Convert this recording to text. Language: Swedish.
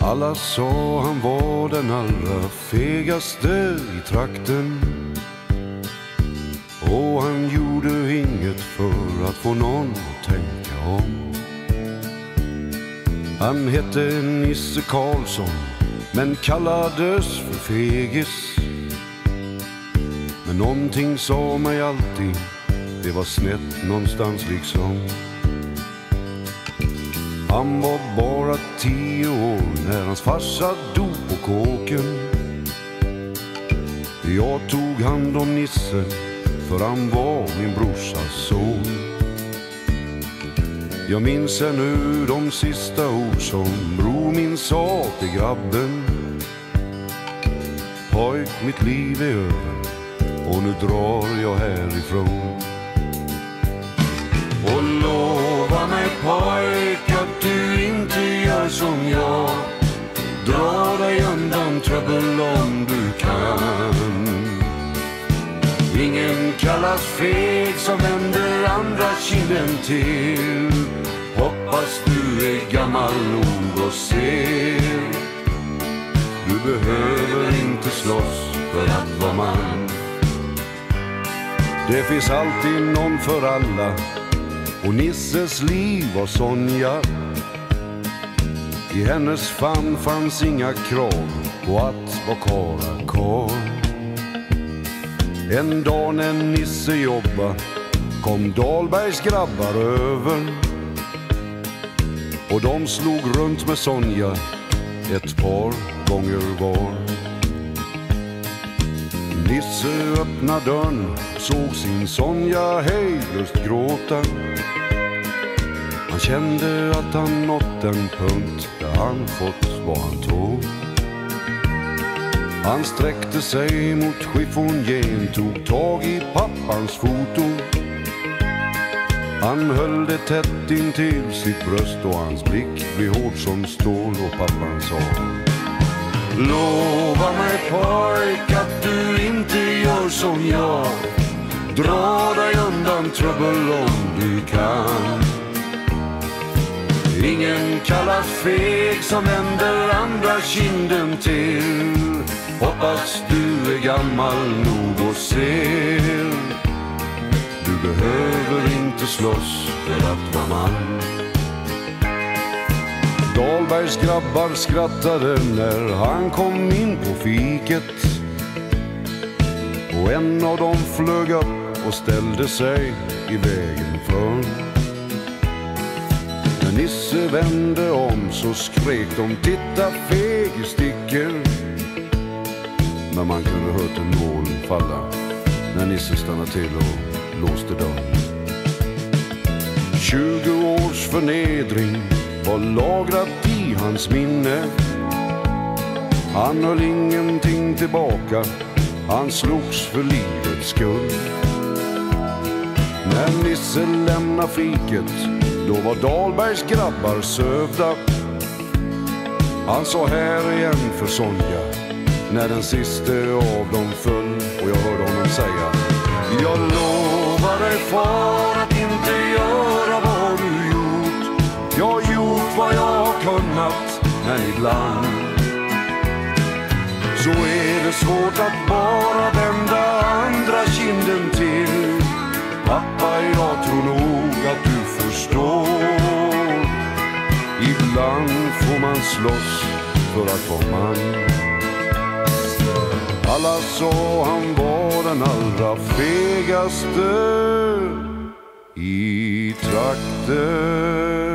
Alla sa han var den allra fegaste i trakten, och han gjorde inget för att få någon att tänka om. Han hette Nisse Karlsson men kallades för fegis. Men någonting sa mig alltid, det var snett någonstans liksom. Han var bara 10 år när hans farsa dog på kåken. Jag tog hand om Nisse för han var min brorsas son. Jag minns ännu de sista ord som bror min sa till grabben. Pojk, mitt liv är över och nu drar jag härifrån. Och lova mig pojk att du inte gör som jag. Dra dig undan trubbel om du kan. Ingen kallas feg som vänder andra kinden till. Hoppas du är gammal nog och ser. Du behöver inte slåss för att vara man. Det finns alltid någon för alla, och Nisses liv var Sonja. I hennes famn fanns inga krav på att vara karakar. En dag när Nisse jobba kom Dahlbergs grabbar över, och de slog runt med Sonja ett par gånger var. Nisse öppnade dörren, såg sin Sonja hejdlöst gråta. Han kände att han nått en punkt där han fått vad han tog. Han sträckte sig mot chiffongen, tog tag i pappans foto. Han höll det tätt in till sitt bröst och hans blick blev hård som stål, och pappan sa: lova mig pojk att du inte gör som jag. Dra dig undan trubbel om du kan. Ingen kallas feg som vänder andra kinden till. Hoppas du är gammal nog och ser. Du behöver inte slåss för att vara man. Dahlbergs grabbar skrattade när han kom in på fiket, och en av dem flög upp och ställde sig i vägen för. När Nisse vände om så skrek de: titta feg i sticker. Men man kunde hört en nål falla när Nisse stannade till och låste dörren. 20 års förnedring var lagrat i hans minne. Han höll ingenting tillbaka, han slogs för livets skull. När Nisse lämnade fiket, då var Dahlbergs grabbar sövda. Han sa här igen för Sonja när den siste av dem föll, och jag hörde honom säga: jag lovar dig far att inte göra vad du gjort. Jag har gjort vad jag har kunnat, men ibland så är det svårt att bara vända andra kinden till. Pappa, jag tror nog att du förstår. Ibland får man slåss för att vara man. Alla sa han var den allra fegaste i trakten.